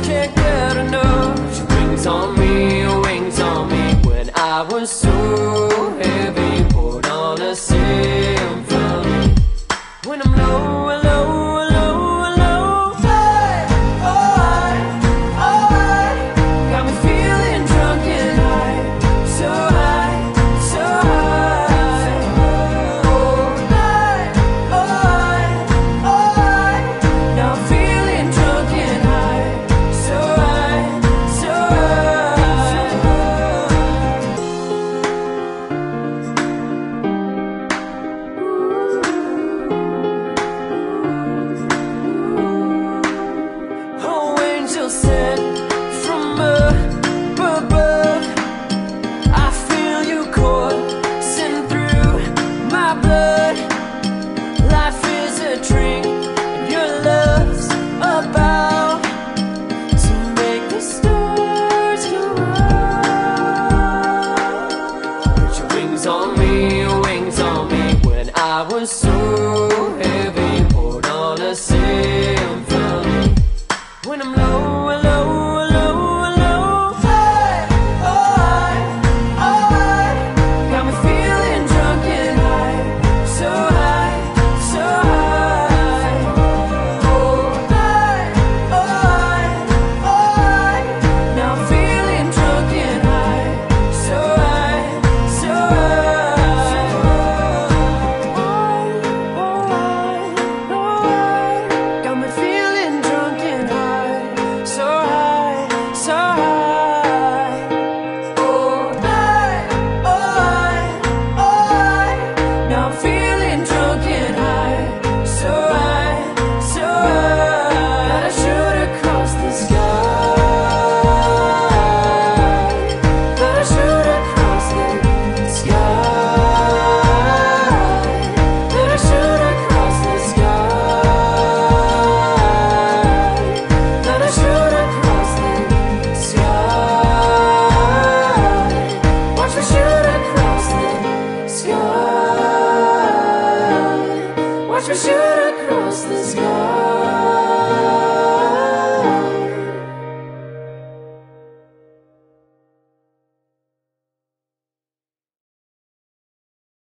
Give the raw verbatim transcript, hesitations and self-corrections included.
can't get enough. Your wings on me, your wings on me. When I was so heavy, poured on a symphony. When I'm low, low, low, low, high, oh high, oh high. Got me feeling drunk and high, so high, so high. Oh high, oh high, oh high. Now I'm feeling drunk and high, so high, so oh, angel sent from above, I feel you coursing through my blood. Life is a drink, and your love's about to make the stars come out. Put your wings on me, your wings on me. When I was so heavy, poured on a symphony. When I'm low,